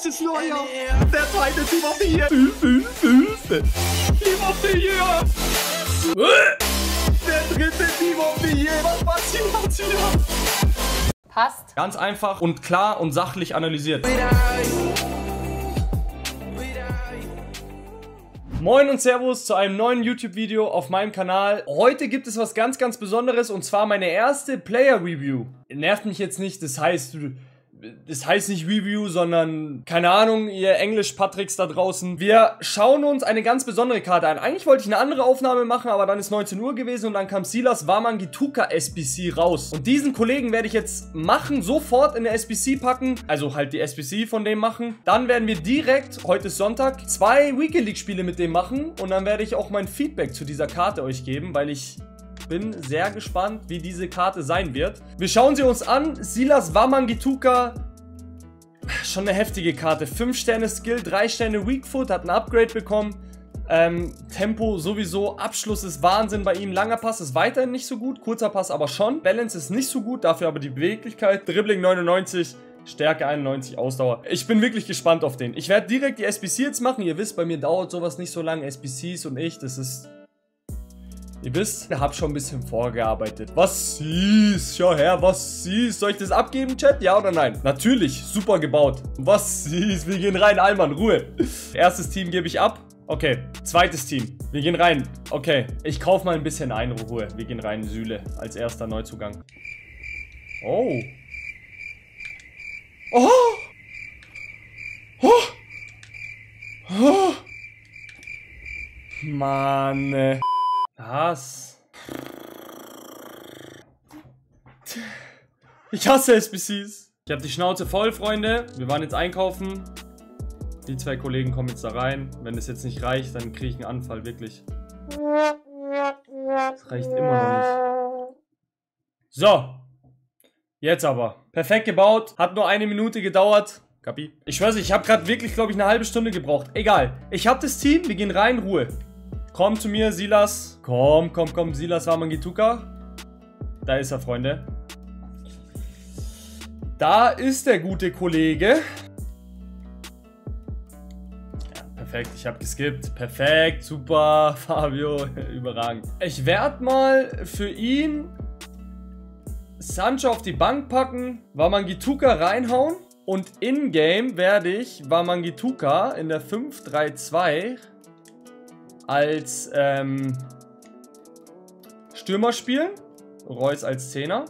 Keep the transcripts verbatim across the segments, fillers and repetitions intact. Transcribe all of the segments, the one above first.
Das ist Neuer. Der zweite Team of the Year. Team of the Year. Der dritte Team of the Year. Was passiert hier? Passt. Ganz einfach und klar und sachlich analysiert. Moin und Servus zu einem neuen YouTube-Video auf meinem Kanal. Heute gibt es was ganz, ganz Besonderes und zwar meine erste Player-Review. Nervt mich jetzt nicht, das heißt... Das heißt nicht Review, sondern, keine Ahnung, ihr Englisch-Patricks da draußen. Wir schauen uns eine ganz besondere Karte an. Eigentlich wollte ich eine andere Aufnahme machen, aber dann ist neunzehn Uhr gewesen und dann kam Silas Wamangituka S B C raus. Und diesen Kollegen werde ich jetzt machen, sofort in der S B C packen. Also halt die S B C von dem machen. Dann werden wir direkt, heute ist Sonntag, zwei Weekend League Spiele mit dem machen. Und dann werde ich auch mein Feedback zu dieser Karte euch geben, weil ich... bin sehr gespannt, wie diese Karte sein wird. Wir schauen sie uns an. Silas Wamangituka. Schon eine heftige Karte. fünf Sterne Skill, drei Sterne Weak Foot. Hat ein Upgrade bekommen. Ähm, Tempo sowieso. Abschluss ist Wahnsinn bei ihm. Langer Pass ist weiterhin nicht so gut. Kurzer Pass aber schon. Balance ist nicht so gut. Dafür aber die Beweglichkeit. Dribbling neunundneunzig. Stärke einundneunzig, Ausdauer. Ich bin wirklich gespannt auf den. Ich werde direkt die S B C jetzt machen. Ihr wisst, bei mir dauert sowas nicht so lange. S B Cs und ich, das ist... Ihr wisst, ich habe schon ein bisschen vorgearbeitet. Was siehst? Schau her, was siehst? Soll ich das abgeben, Chat? Ja oder nein? Natürlich, super gebaut. Was siehst? Wir gehen rein, Alman, Ruhe. Erstes Team gebe ich ab. Okay, zweites Team. Wir gehen rein. Okay, ich kaufe mal ein bisschen ein, Ruhe. Wir gehen rein, Süle, als erster Neuzugang. Oh. Oh. Oh. Oh. Mann. Was? Ich hasse S B Cs. Ich habe die Schnauze voll, Freunde. Wir waren jetzt einkaufen. Die zwei Kollegen kommen jetzt da rein. Wenn es jetzt nicht reicht, dann kriege ich einen Anfall, wirklich. Das reicht immer noch nicht. So. Jetzt aber. Perfekt gebaut. Hat nur eine Minute gedauert. Kapi. Ich schwör's, ich habe gerade wirklich, glaube ich, eine halbe Stunde gebraucht. Egal. Ich habe das Team. Wir gehen rein. Ruhe. Komm zu mir, Silas. Komm, komm, komm, Silas Wamangituka. Da ist er, Freunde. Da ist der gute Kollege. Ja, perfekt, ich habe geskippt. Perfekt, super, Fabio, überragend. Ich werde mal für ihn Sancho auf die Bank packen, Wamangituka reinhauen. Und in-game werde ich Wamangituka in der fünf drei zwei... als ähm, Stürmer spielen. Reus als Zehner.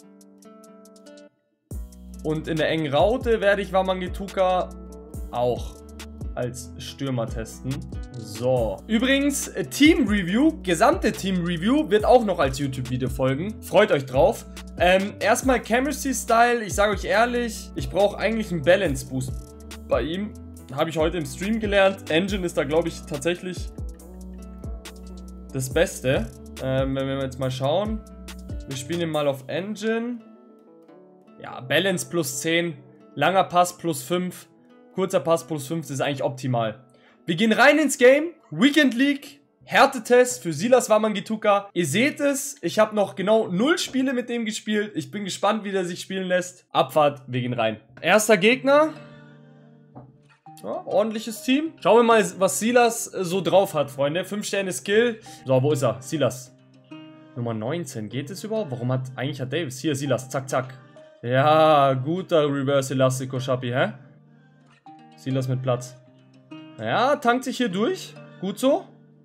Und in der engen Raute werde ich Wamangituka auch als Stürmer testen. So. Übrigens, Team Review, gesamte Team Review wird auch noch als YouTube-Video folgen. Freut euch drauf. Ähm, erstmal Chemistry Style. Ich sage euch ehrlich, ich brauche eigentlich einen Balance Boost bei ihm. Habe ich heute im Stream gelernt. Engine ist da, glaube ich, tatsächlich das Beste. Ähm, wenn wir jetzt mal schauen. Wir spielen ihn mal auf Engine. Ja, Balance plus zehn. Langer Pass plus fünf. Kurzer Pass plus fünf. Das ist eigentlich optimal. Wir gehen rein ins Game. Weekend League. Härtetest für Silas Wamangituka. Ihr seht es. Ich habe noch genau null Spiele mit dem gespielt. Ich bin gespannt, wie der sich spielen lässt. Abfahrt. Wir gehen rein. Erster Gegner. Ja, ordentliches Team. Schauen wir mal, was Silas so drauf hat, Freunde. fünf Sterne Skill. So, wo ist er? Silas. Nummer neunzehn. Geht es überhaupt? Warum hat... Eigentlich hat Davis. Hier, Silas. Zack, zack. Ja, guter Reverse Elastico Schappi, hä? Silas mit Platz. Ja, tankt sich hier durch. Gut so.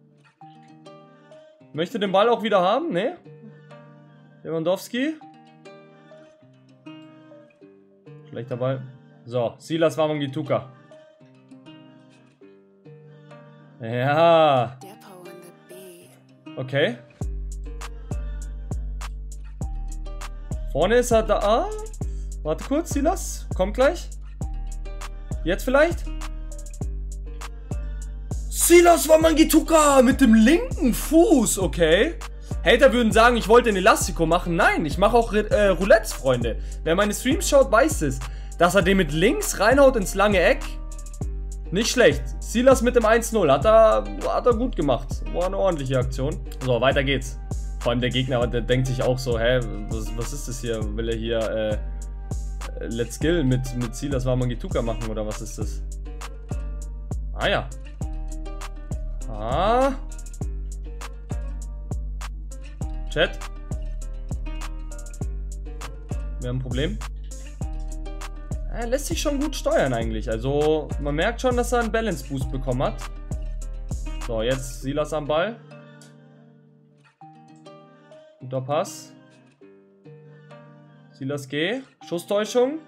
Möchte den Ball auch wieder haben? Ne? Lewandowski. Schlechter Ball. So, Silas Wamangituka. Ja. Okay. Vorne ist er da. Ah. Warte kurz, Silas. Kommt gleich. Jetzt vielleicht. Silas Wamangituka mit dem linken Fuß. Okay. Hater würden sagen, ich wollte ein Elastico machen. Nein, ich mache auch äh, Roulettes, Freunde. Wer meine Streams schaut, weiß es. Dass er den mit links reinhaut ins lange Eck. Nicht schlecht. Silas mit dem eins null. Hat er, hat er gut gemacht. War eine ordentliche Aktion. So, weiter geht's. Vor allem der Gegner, der denkt sich auch so, hä, was, was ist das hier? Will er hier, äh, äh, Let's Skill mit, mit Silas Wamangituka machen, oder was ist das? Ah ja. Ah. Chat. Wir haben ein Problem. Er lässt sich schon gut steuern eigentlich. Also man merkt schon, dass er einen Balance Boost bekommen hat. So, jetzt Silas am Ball. Guter Pass. Silas G. Schusstäuschung.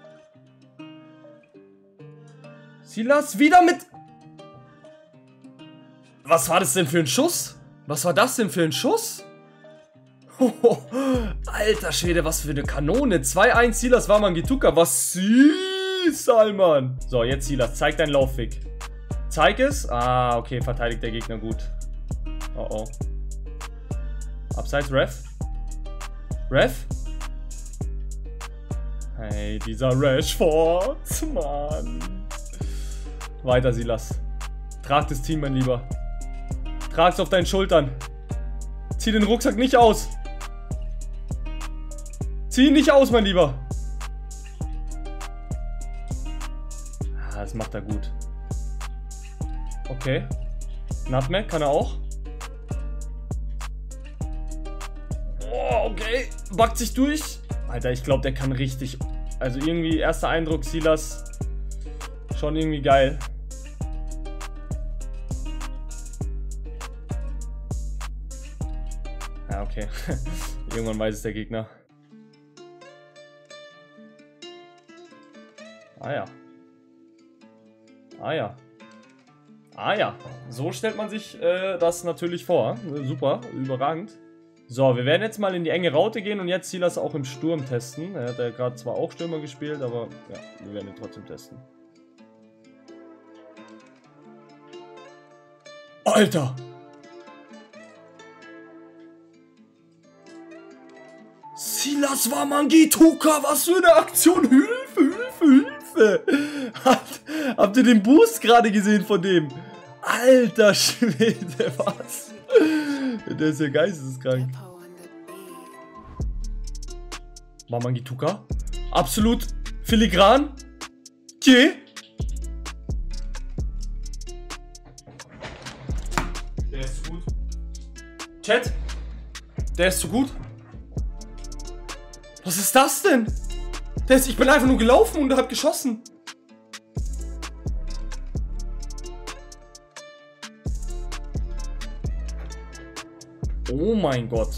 Silas wieder mit... Was war das denn für ein Schuss? Was war das denn für ein Schuss? Alter Schwede, was für eine Kanone. zwei eins Silas Wamangituka. Was süß, Salman. So, jetzt Silas, zeig deinen Laufweg. Zeig es. Ah, okay, verteidigt der Gegner gut. Oh, oh. Abseits, Ref. Ref. Hey, dieser Rashford. Mann. Weiter, Silas. Trag das Team, mein Lieber. Trag's auf deinen Schultern. Zieh den Rucksack nicht aus. Zieh ihn nicht aus, mein Lieber. Ah, das macht er gut. Okay. Nutmeg kann er auch. Oh, okay. Backt sich durch. Alter, ich glaube, der kann richtig... Also irgendwie, erster Eindruck, Silas. Schon irgendwie geil. Ja, okay. Irgendwann weiß es der Gegner. Ah ja. Ah ja. Ah ja. So stellt man sich äh, das natürlich vor. Super, überragend. So, wir werden jetzt mal in die enge Raute gehen und jetzt Silas auch im Sturm testen. Er hat ja gerade zwar auch Stürmer gespielt, aber ja, wir werden ihn trotzdem testen. Alter! Silas Wamangituka, was für eine Aktion! Hilfe, Hilfe, Hilfe! Habt, habt ihr den Boost gerade gesehen von dem? Alter Schwede, was? Der ist ja geisteskrank. Wamangituka. Absolut filigran. Okay. Der ist zu gut. Chat. Der ist zu gut. Was ist das denn? Der ist, ich bin einfach nur gelaufen und hab geschossen. Oh mein Gott.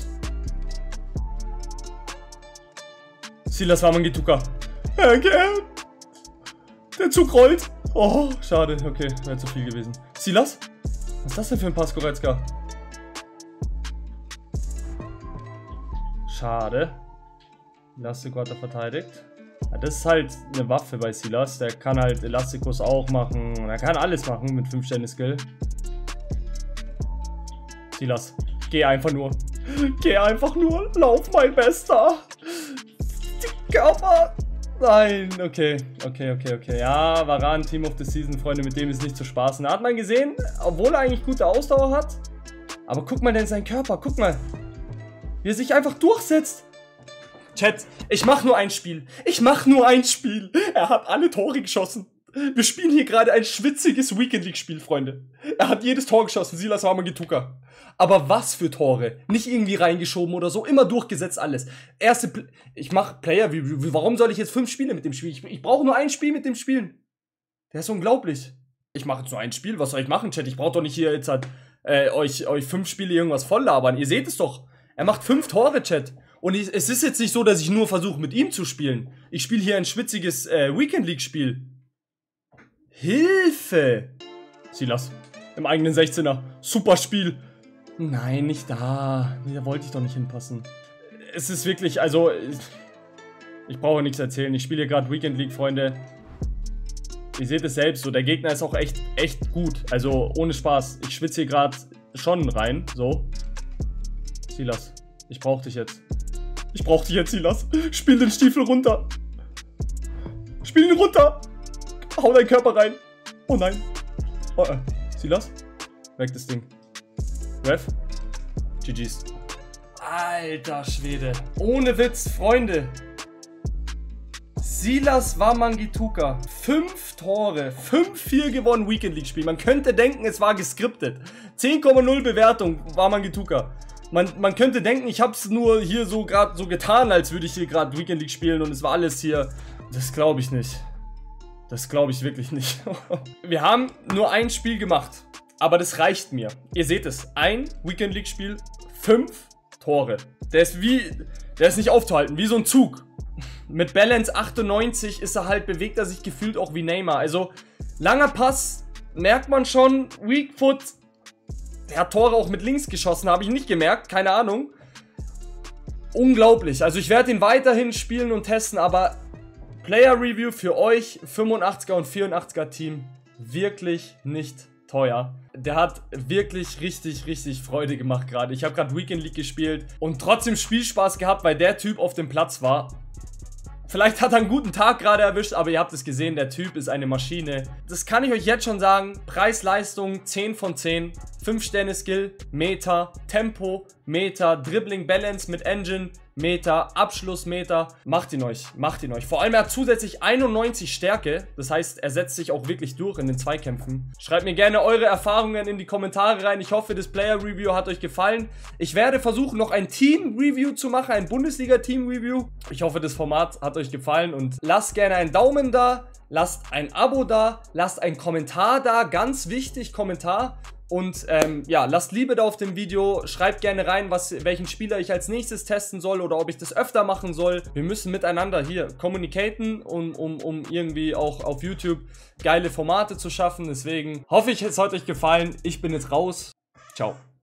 Silas Wamangituka. Okay. Der Zug rollt. Oh, schade. Okay, wäre zu viel gewesen. Silas? Was ist das denn für ein Pass, Goretzka? Schade. Elastiko hat er verteidigt. Ja, das ist halt eine Waffe bei Silas. Der kann halt Elastikos auch machen. Er kann alles machen mit fünf Sterne Skill. Silas. Geh einfach nur. Geh einfach nur. Lauf, mein Bester. Die Körper. Nein. Okay. Okay, okay, okay. Ja, Varane, Team of the Season, Freunde, mit dem ist nicht zu spaßen. Da hat man gesehen, obwohl er eigentlich gute Ausdauer hat. Aber guck mal denn seinen Körper. Guck mal. Wie er sich einfach durchsetzt. Chat, ich mach nur ein Spiel. Ich mach nur ein Spiel. Er hat alle Tore geschossen. Wir spielen hier gerade ein schwitziges Weekend League Spiel, Freunde. Er hat jedes Tor geschossen, Silas Wamangituka. Aber was für Tore? Nicht irgendwie reingeschoben oder so, immer durchgesetzt alles. Erste, Pl ich mach Player Review. Warum soll ich jetzt fünf Spiele mit dem Spiel? Ich, ich brauche nur ein Spiel mit dem Spielen. Der ist unglaublich. Ich mache jetzt nur ein Spiel. Was soll ich machen, Chat? Ich brauche doch nicht hier jetzt halt, äh, euch, euch fünf Spiele irgendwas voll labern. Ihr seht es doch. Er macht fünf Tore, Chat. Und ich, es ist jetzt nicht so, dass ich nur versuche, mit ihm zu spielen. Ich spiele hier ein schwitziges äh, Weekend League Spiel. Hilfe! Silas, im eigenen sechzehner. Super Spiel. Nein, nicht da. Nee, da wollte ich doch nicht hinpassen. Es ist wirklich, also... Ich, ich brauche nichts erzählen. Ich spiele hier gerade Weekend League, Freunde. Ihr seht es selbst, so. Der Gegner ist auch echt, echt gut. Also, ohne Spaß. Ich schwitze hier gerade schon rein. So. Silas, ich brauche dich jetzt. Ich brauche dich jetzt, Silas. Spiel den Stiefel runter. Spiel ihn runter. Hau deinen Körper rein. Oh nein. Oh, äh. Silas? Weg das Ding. Ref? G G's. Alter Schwede. Ohne Witz, Freunde. Silas Wamangituka. Fünf Tore. fünf vier gewonnen Weekend League Spiel. Man könnte denken, es war geskriptet. zehn Komma null Bewertung Wamangituka. Man, man könnte denken, ich habe es nur hier so gerade so getan, als würde ich hier gerade Weekend League spielen und es war alles hier. Das glaube ich nicht. Das glaube ich wirklich nicht. Wir haben nur ein Spiel gemacht, aber das reicht mir. Ihr seht es, ein Weekend League Spiel, fünf Tore. Der ist wie, der ist nicht aufzuhalten, wie so ein Zug. Mit Balance achtundneunzig ist er halt, bewegt er sich gefühlt auch wie Neymar. Also, langer Pass, merkt man schon, Weak Foot. Der hat Tore auch mit links geschossen, habe ich nicht gemerkt, keine Ahnung. Unglaublich, also ich werde ihn weiterhin spielen und testen, aber Player Review für euch, fünfundachtziger und vierundachtziger Team, wirklich nicht teuer. Der hat wirklich richtig, richtig Freude gemacht gerade. Ich habe gerade Weekend League gespielt und trotzdem Spielspaß gehabt, weil der Typ auf dem Platz war. Vielleicht hat er einen guten Tag gerade erwischt, aber ihr habt es gesehen, der Typ ist eine Maschine. Das kann ich euch jetzt schon sagen. Preis-Leistung zehn von zehn. fünf Sterne Skill, Meter, Tempo, Meter, Dribbling, Balance mit Engine, Meter, Abschluss, Meter. Macht ihn euch, macht ihn euch. Vor allem er hat zusätzlich einundneunzig Stärke. Das heißt, er setzt sich auch wirklich durch in den Zweikämpfen. Schreibt mir gerne eure Erfahrungen in die Kommentare rein. Ich hoffe, das Player Review hat euch gefallen. Ich werde versuchen, noch ein Team Review zu machen, ein Bundesliga Team Review. Ich hoffe, das Format hat euch gefallen und lasst gerne einen Daumen da, lasst ein Abo da, lasst einen Kommentar da, ganz wichtig, Kommentar. Und ähm, ja, lasst Liebe da auf dem Video, schreibt gerne rein, was, welchen Spieler ich als nächstes testen soll oder ob ich das öfter machen soll. Wir müssen miteinander hier communicaten, um, um, um irgendwie auch auf YouTube geile Formate zu schaffen. Deswegen hoffe ich, es hat euch gefallen. Ich bin jetzt raus. Ciao.